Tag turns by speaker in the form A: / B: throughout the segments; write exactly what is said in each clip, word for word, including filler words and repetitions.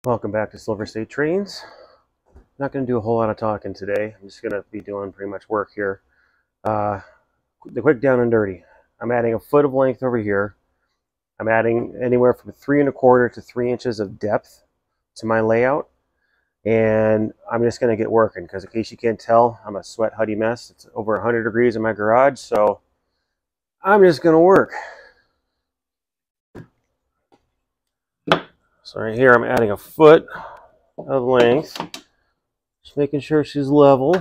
A: Welcome back to Silver State Trains. Not going to do a whole lot of talking today. I'm just going to be doing pretty much work here. Uh, the quick down and dirty. I'm adding a foot of length over here. I'm adding anywhere from three and a quarter to three inches of depth to my layout. And I'm just going to get working because in case you can't tell, I'm a sweat huddy mess. It's over one hundred degrees in my garage, so I'm just going to work. So right here I'm adding a foot of length. Just making sure she's level.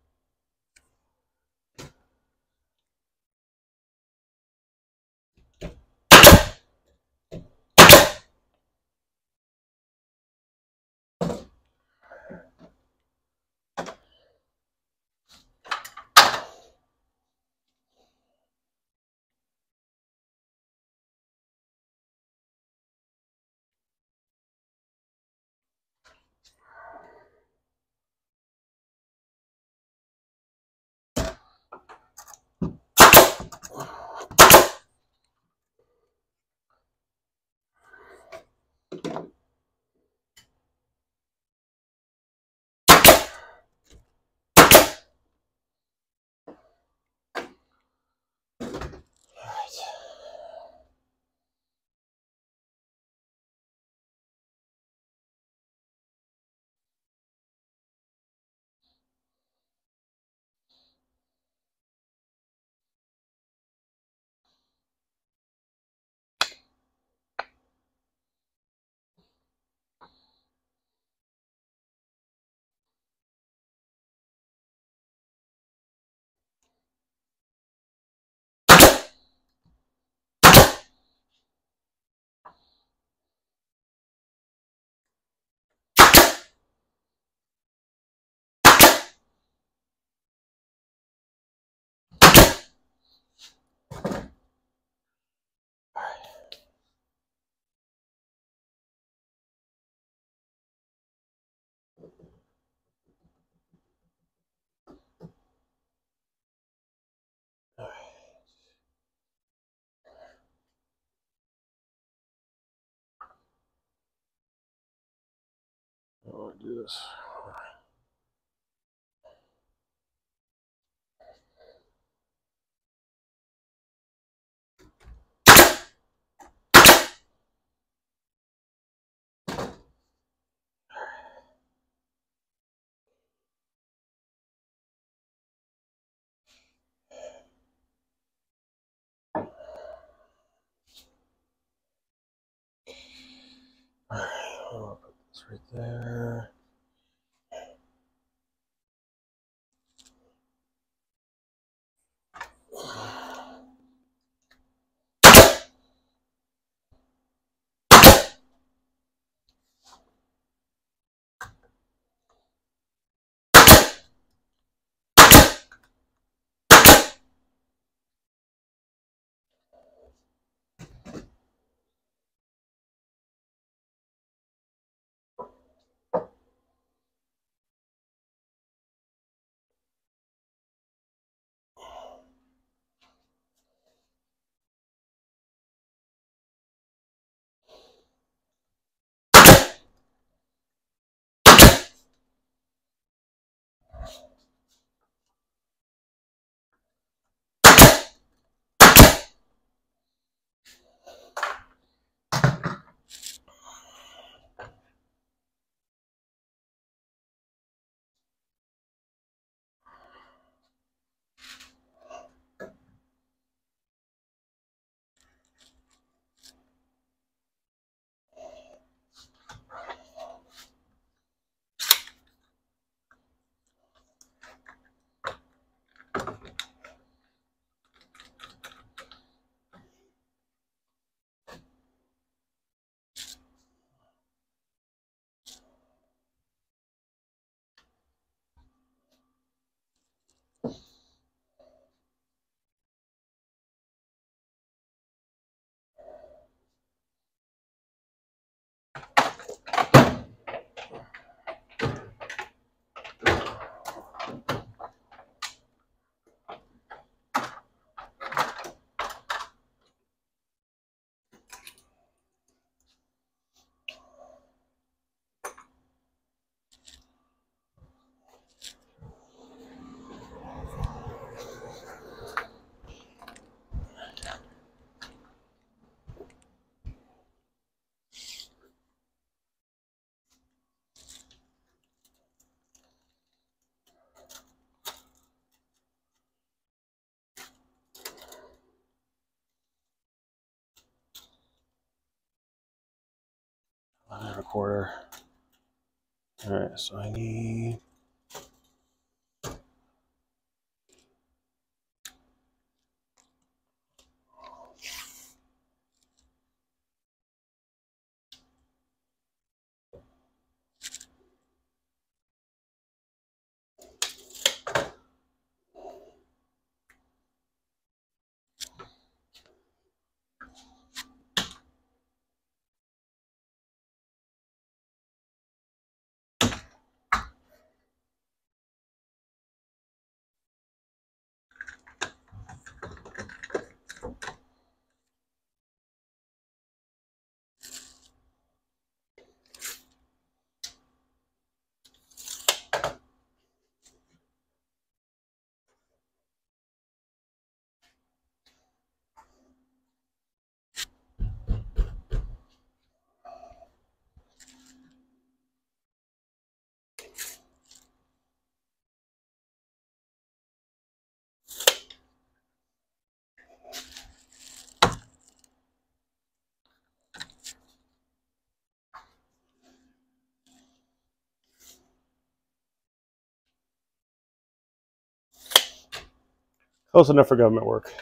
A: I'll do this. I'll put this right there. and a quarter. All right, so I need close enough for government work.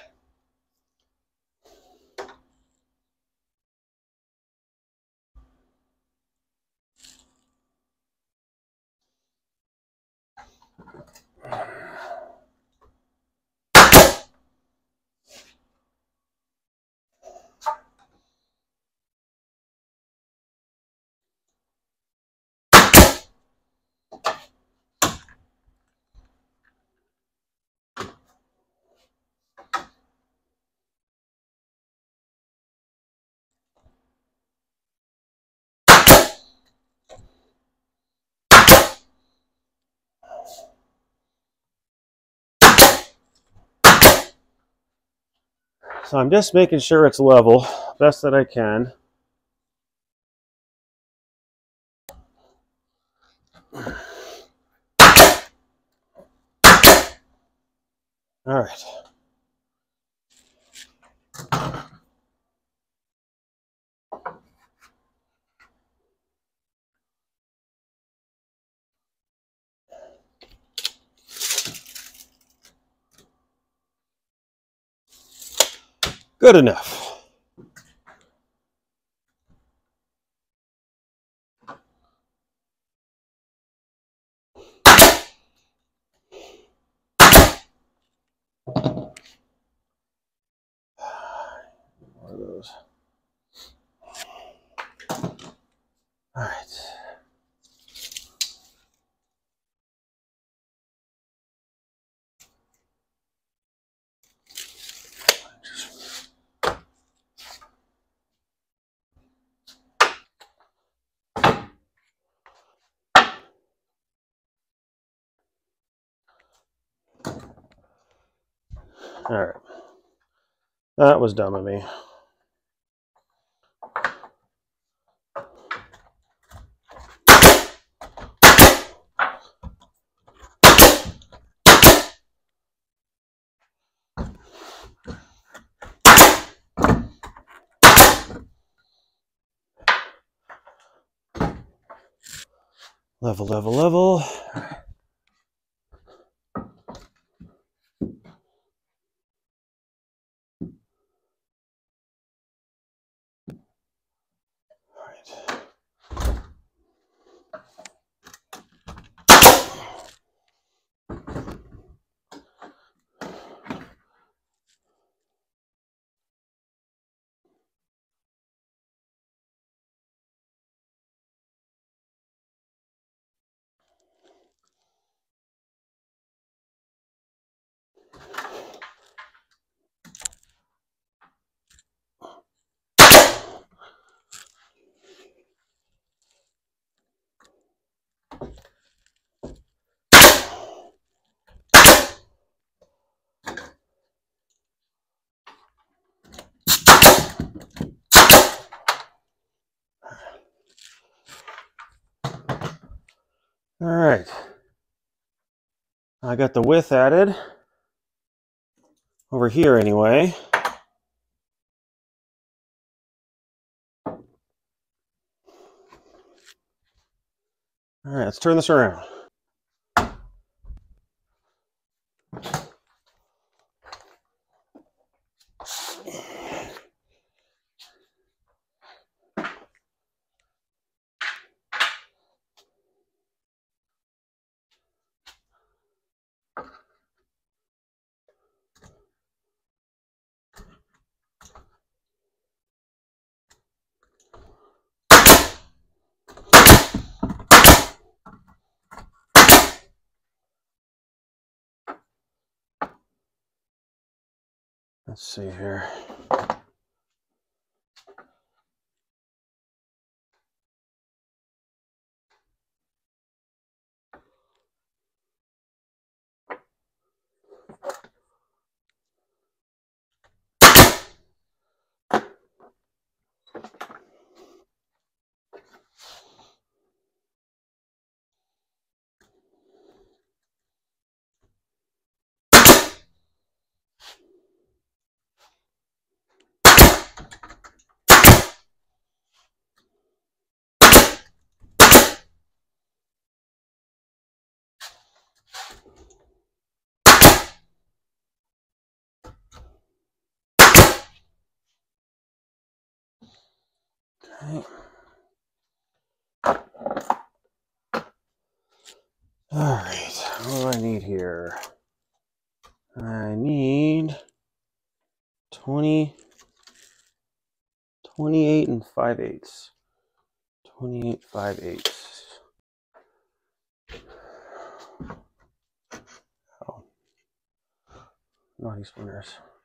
A: So I'm just making sure it's level, best that I can. All right. Good enough. One of those. All right. All right. That was dumb of me. Level, level, level. All right. I got the width added over here anyway. All right, let's turn this around. Let's see here. Okay. All right, what do I need here? I need twenty, twenty-eight and five eighths. twenty-eight, five eighths. Oh, naughty splinters.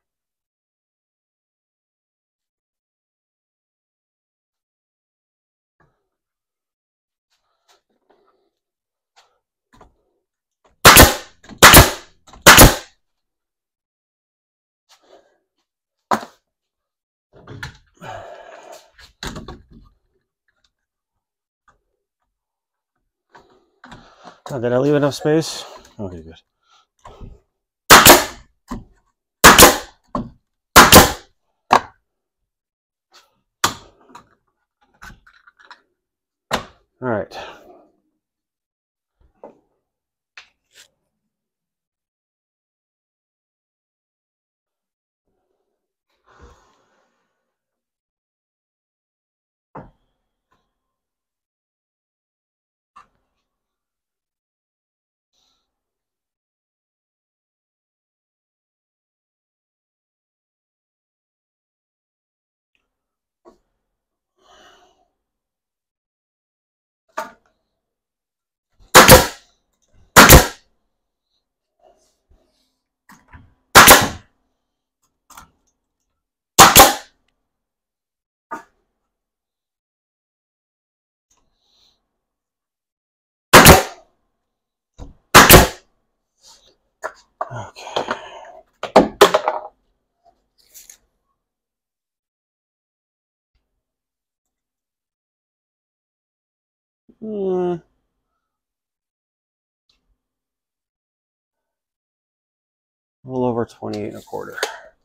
A: Oh, did I leave enough space? Okay, good. All right. Okay. Hmm. A little over twenty-eight and a quarter.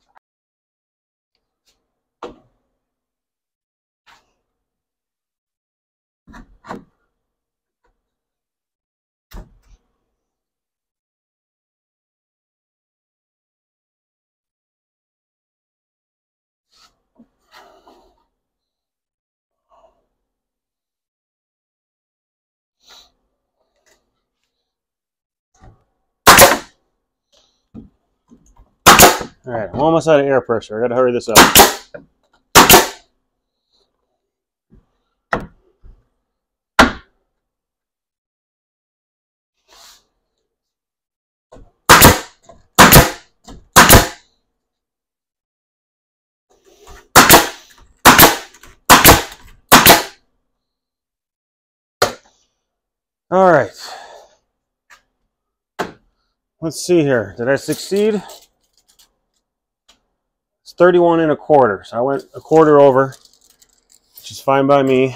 A: All right, I'm almost out of air pressure. I gotta hurry this up. All right. Let's see here. Did I succeed? It's thirty-one and a quarter. So I went a quarter over, which is fine by me.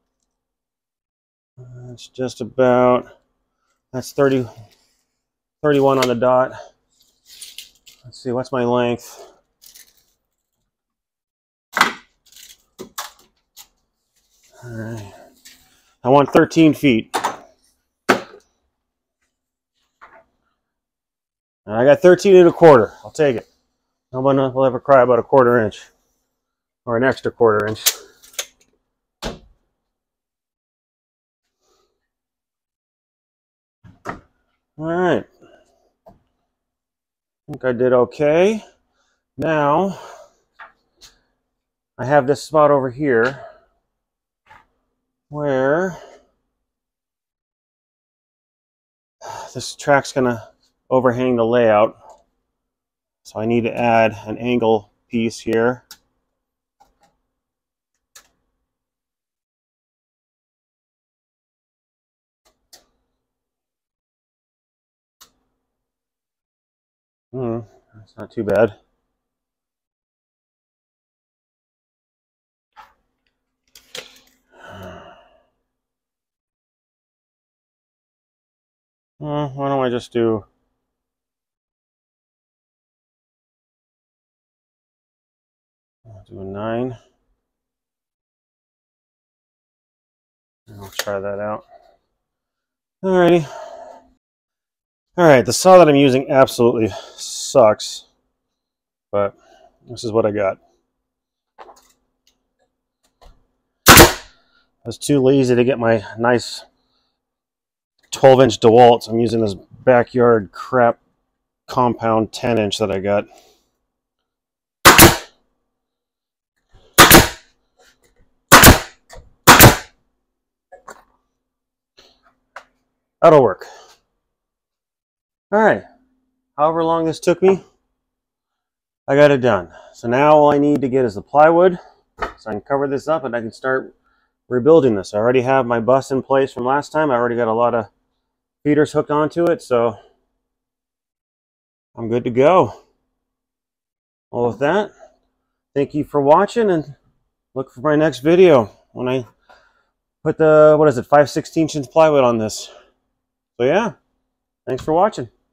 A: That's just about, that's thirty, thirty-one on the dot. Let's see, what's my length? All right. I want thirteen feet. And I got thirteen and a quarter. I'll take it. No one will ever cry about a quarter inch or an extra quarter inch. All right. I think I did okay. Now, I have this spot over here where this track's gonna overhang the layout. So I need to add an angle piece here. Hmm, that's not too bad. Uh, why don't I just do I'll do a nine. And I'll try that out. Alrighty. Alright, the saw that I'm using absolutely sucks, but this is what I got. I was too lazy to get my nice twelve inch DeWalt. I'm using this backyard crap compound ten inch that I got. That'll work. Alright, however long this took me, I got it done. So now all I need to get is the plywood, so I can cover this up and I can start rebuilding this. I already have my bus in place from last time. I already got a lot of feeders hooked onto it, so I'm good to go. Well, with that, thank you for watching, and look for my next video when I put the, what is it, five sixteenths inch plywood on this. So yeah, thanks for watching.